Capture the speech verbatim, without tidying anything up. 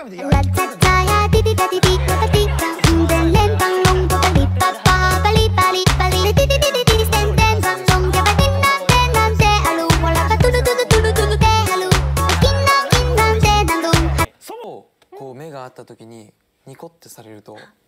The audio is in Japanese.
が見てやる。 こう目が合った時にニコってされると